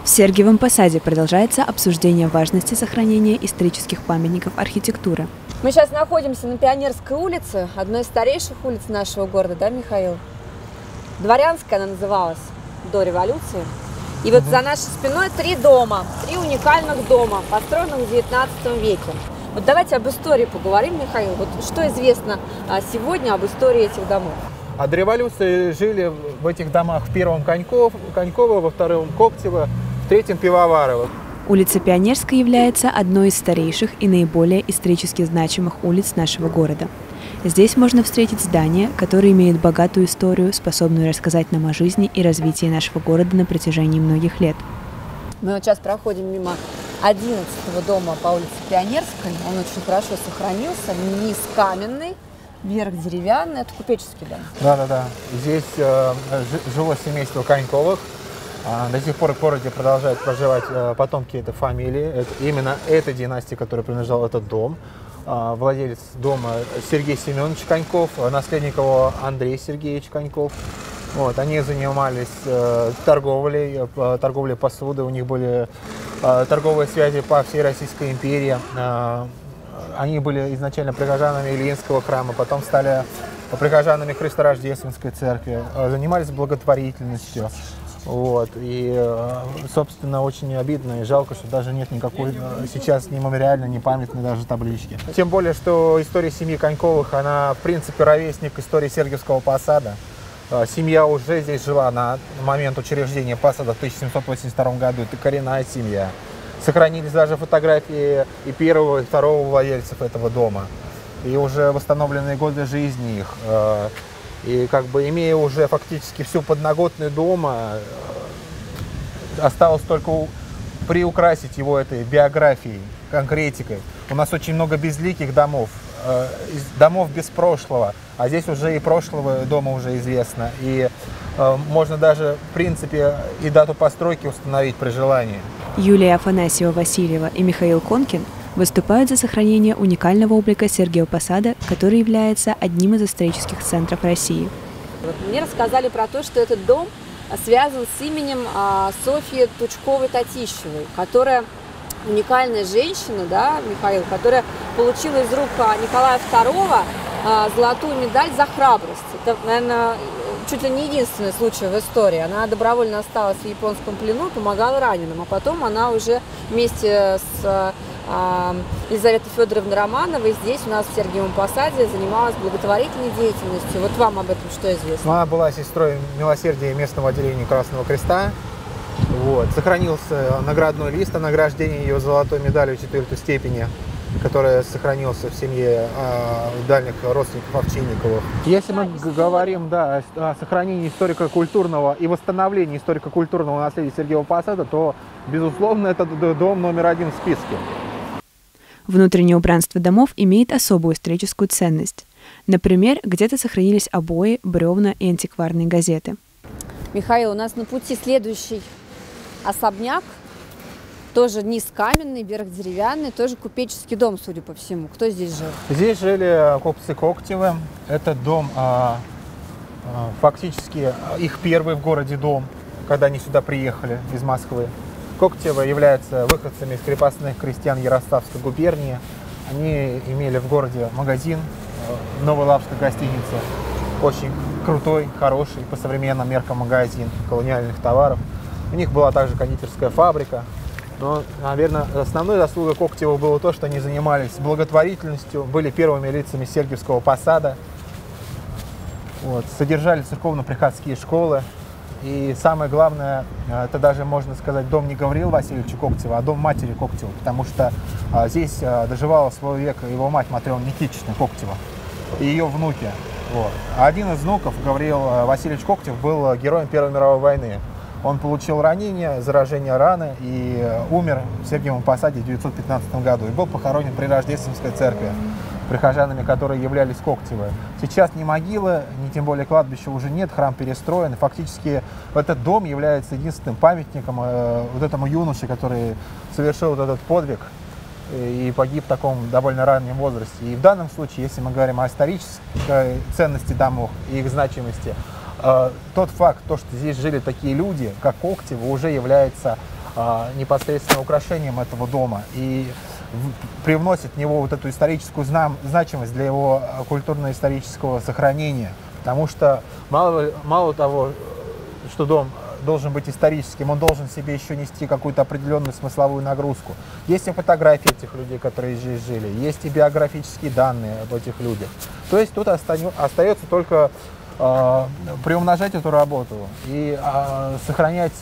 В Сергиевом Посаде продолжается обсуждение важности сохранения исторических памятников архитектуры. Мы сейчас находимся на Пионерской улице, одной из старейших улиц нашего города, да, Михаил? Дворянская она называлась до революции. И вот за нашей спиной три дома, три уникальных дома, построенных в 19 веке. Вот давайте об истории поговорим, Михаил. Вот что известно сегодня об истории этих домов? А до революции жили в этих домах в первом Коньково, во втором Коктево, в третьем Пивоварово. Улица Пионерская является одной из старейших и наиболее исторически значимых улиц нашего города. Здесь можно встретить здание, которое имеет богатую историю, способную рассказать нам о жизни и развитии нашего города на протяжении многих лет. Мы вот сейчас проходим мимо 11-го дома по улице Пионерской. Он очень хорошо сохранился, низ каменный, верх деревянный. Это купеческий дом. Да. Здесь жило семейство Коньковых. До сих пор в городе продолжают проживать потомки этой фамилии. Именно этой династии, которой принадлежал этот дом. Владелец дома Сергей Семенович Коньков, наследник его Андрей Сергеевич Коньков. Вот, они занимались торговлей посуды, у них были торговые связи по всей Российской империи. Они были изначально прихожанами Ильинского храма, потом стали прихожанами Христорождественской церкви, занимались благотворительностью. Вот. И, собственно, очень обидно и жалко, что даже нет никакой сейчас ни мемориальной, ни памятной даже таблички. Тем более, что история семьи Коньковых, она, в принципе, ровесник истории Сергиевского Посада. Семья уже здесь жила на момент учреждения Посада в 1782 году. Это коренная семья. Сохранились даже фотографии и первого, и второго владельцев этого дома. И уже восстановленные годы жизни их. И как бы имея уже фактически всю подноготную дома, осталось только приукрасить его этой биографией, конкретикой. У нас очень много безликих домов, домов без прошлого, а здесь уже и прошлого дома уже известно. И можно даже, в принципе, и дату постройки установить при желании. Юлия Афанасьева-Васильева и Михаил Конкин выступают за сохранение уникального облика Сергиевого Посада, который является одним из исторических центров России. Вот мне рассказали про то, что этот дом связан с именем Софьи Тучковой-Татищевой, которая уникальная женщина, да, Михаил, которая получила из рук Николая II золотую медаль за храбрость. Это, наверное, чуть ли не единственный случай в истории. Она добровольно осталась в японском плену, помогала раненым, а потом она уже вместе с Елизаветой Федоровной Романовой здесь у нас в Сергиевом Посаде занималась благотворительной деятельностью. Вот вам об этом что известно? Она была сестрой милосердия местного отделения Красного Креста. Вот. Сохранился наградной лист о награждении ее золотой медалью 4-й степени, которая сохранился в семье дальних родственников Овчинниковых. Если мы говорим о сохранении историко-культурного и восстановлении историко-культурного наследия Сергиевого Посада, то, безусловно, это дом номер один в списке. Внутреннее убранство домов имеет особую историческую ценность. Например, где-то сохранились обои, бревна и антикварные газеты. Михаил, у нас на пути следующий особняк. Тоже низ каменный, верх деревянный, тоже купеческий дом, судя по всему. Кто здесь жил? Здесь жили купцы Коктевы. Этот дом фактически их первый в городе дом, когда они сюда приехали из Москвы. Коктевы являются выходцами из крепостных крестьян Ярославской губернии. Они имели в городе магазин, Новолапской гостиницы. Очень крутой, хороший, по современным меркам магазин колониальных товаров. У них была также кондитерская фабрика. Но, наверное, основной заслугой Коктевых было то, что они занимались благотворительностью, были первыми лицами Сергиевского Посада, вот, содержали церковно-приходские школы. И самое главное, это даже, можно сказать, дом не Гавриила Васильевича Коктева, а дом матери Коктева, потому что здесь доживала свой век его мать Матрена Никитична Коктева и ее внуки. Вот. А один из внуков, Гавриил Васильевич Коктев, был героем Первой мировой войны. Он получил ранение, заражение раны и умер в Сергиевом Посаде в 1915 году и был похоронен при Рождественской церкви, прихожанами, которые являлись Коктевы. Сейчас ни могилы, ни тем более кладбища уже нет, храм перестроен. Фактически этот дом является единственным памятником вот этому юноше, который совершил вот этот подвиг и погиб в таком довольно раннем возрасте. И в данном случае, если мы говорим о исторической ценности домов и их значимости, тот факт, что здесь жили такие люди, как Коктевы, уже является непосредственно украшением этого дома и привносит в него вот эту историческую значимость для его культурно-исторического сохранения. Потому что мало того, что дом должен быть историческим, он должен в себе еще нести какую-то определенную смысловую нагрузку. Есть и фотографии этих людей, которые здесь жили, есть и биографические данные об этих людях. То есть тут остается только приумножать эту работу и сохранять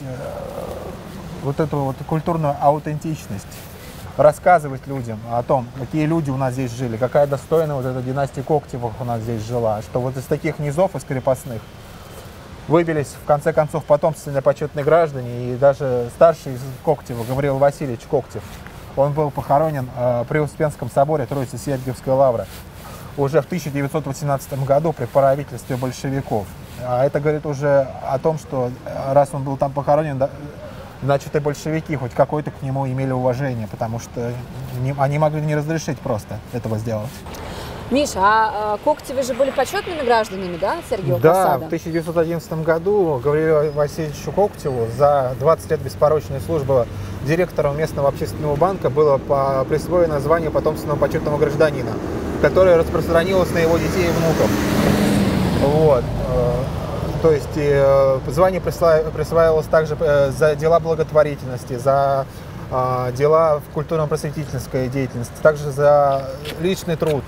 вот эту вот культурную аутентичность, рассказывать людям о том, какие люди у нас здесь жили, какая достойная вот эта династия Коктевых у нас здесь жила, что вот из таких низов, из крепостных, выбились, в конце концов, потомственные почетные граждане, и даже старший из Коктева, Гавриил Васильевич Коктев, он был похоронен при Успенском соборе Троице-Сергиевской лавры уже в 1918 году при правительстве большевиков. А это говорит уже о том, что раз он был там похоронен, значит, и большевики хоть какое-то к нему имели уважение, потому что они могли не разрешить просто этого сделать. Миша, а Коктевы же были почетными гражданами, да, Сергиева Да, Посада? в 1911 году Гавриилу Васильевичу Коктеву за 20 лет беспорочной службы директором местного общественного банка было присвоено звание потомственного почетного гражданина, которое распространилось на его детей и внуков. Вот. То есть звание присваивалось также за дела благотворительности, за дела в культурно-просветительской деятельности, также за личный труд.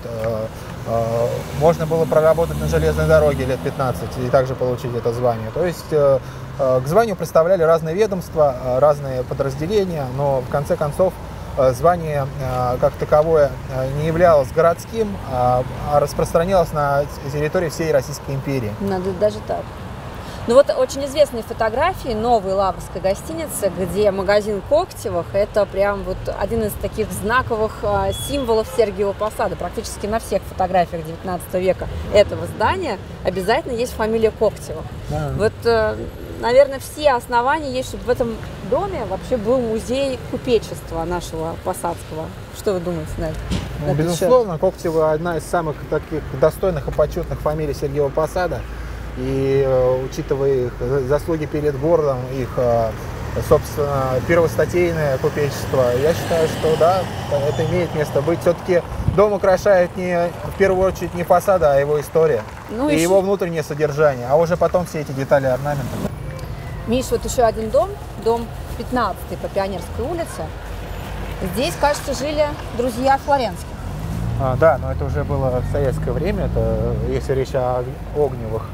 Можно было проработать на железной дороге лет 15 и также получить это звание. То есть к званию представляли разные ведомства, разные подразделения, но в конце концов звание как таковое не являлось городским, а распространялось на территории всей Российской империи. Надо даже так. Ну вот очень известные фотографии новой лаврской гостиницы, где магазин Коктевых, это прям вот один из таких знаковых символов Сергиева Посада. Практически на всех фотографиях 19 века этого здания обязательно есть фамилия Коктевых. Да. Вот, наверное, все основания есть, чтобы в этом доме вообще был музей купечества нашего посадского. Что вы думаете на это? Безусловно, Коктевы одна из самых таких достойных и почетных фамилий Сергиева Посада. И учитывая их заслуги перед городом, их, собственно, первостатейное купечество, я считаю, что да, это имеет место быть. Все-таки дом украшает в первую очередь не фасада, а его история, и его внутреннее содержание, а уже потом все эти детали орнамента. Миш, вот еще один дом 15-й по Пионерской улице. Здесь, кажется, жили друзья Флоренских. Да, но это уже было в советское время, это если речь о Огневых.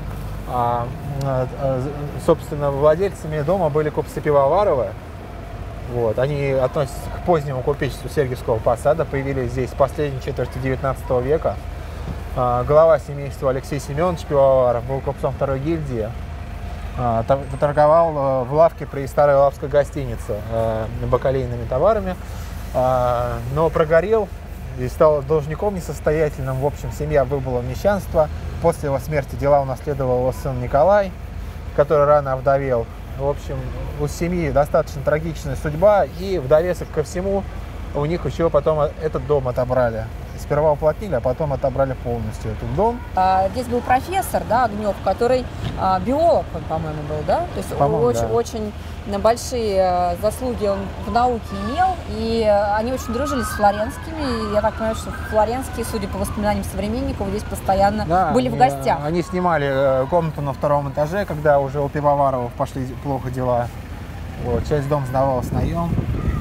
Собственно, владельцами дома были купцы Пивоваровы. Вот. Они относятся к позднему купечеству Сергиевского Посада, появились здесь в последней четверти 19 века. Глава семейства Алексей Семенович Пивоваров был купцом второй гильдии, торговал в лавке при старой лавской гостинице бакалейными товарами, но прогорел и стал должником несостоятельным. В общем, семья выбыла в мещанство. После его смерти дела унаследовал его сын Николай, который рано овдовел. В общем, у семьи достаточно трагичная судьба, и в довесок ко всему у них еще потом этот дом отобрали. Сперва уплотнили, а потом отобрали полностью этот дом. Здесь был профессор, да, Огнев, который биолог, он, по-моему, был, да? То есть очень большие заслуги он в науке имел, и они очень дружили с Флоренскими. И я так понимаю, что Флоренские, судя по воспоминаниям современников, здесь постоянно были в гостях. Они снимали комнату на втором этаже, когда уже у Пивоваровых пошли плохо дела. Вот, часть дома сдавалась на наем.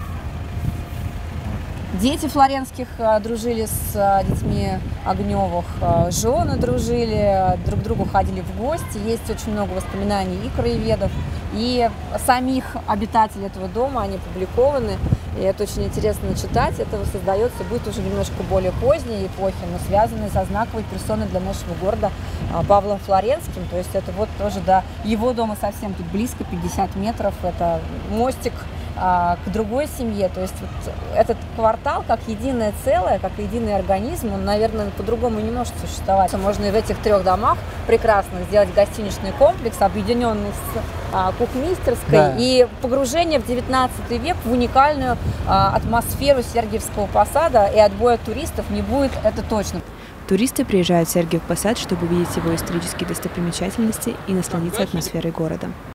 Дети Флоренских дружили с детьми Огневых, жены дружили, друг к другу ходили в гости. Есть очень много воспоминаний и краеведов, и самих обитателей этого дома, они опубликованы. И это очень интересно читать. Это создается, будет уже немножко более поздней эпохи, но связанной со знаковой персоной для нашего города Павлом Флоренским. То есть это вот тоже до его дома совсем тут близко, 50 метров. Это мостик к другой семье. То есть вот этот квартал как единое целое, как единый организм, он, наверное, по-другому не может существовать. Можно и в этих трех домах прекрасно сделать гостиничный комплекс, объединенный с кухмистерской, да. И погружение в 19 век в уникальную атмосферу Сергиевского Посада, и отбоя туристов не будет, это точно. Туристы приезжают в Сергиев Посад, чтобы увидеть его исторические достопримечательности и насладиться атмосферой города.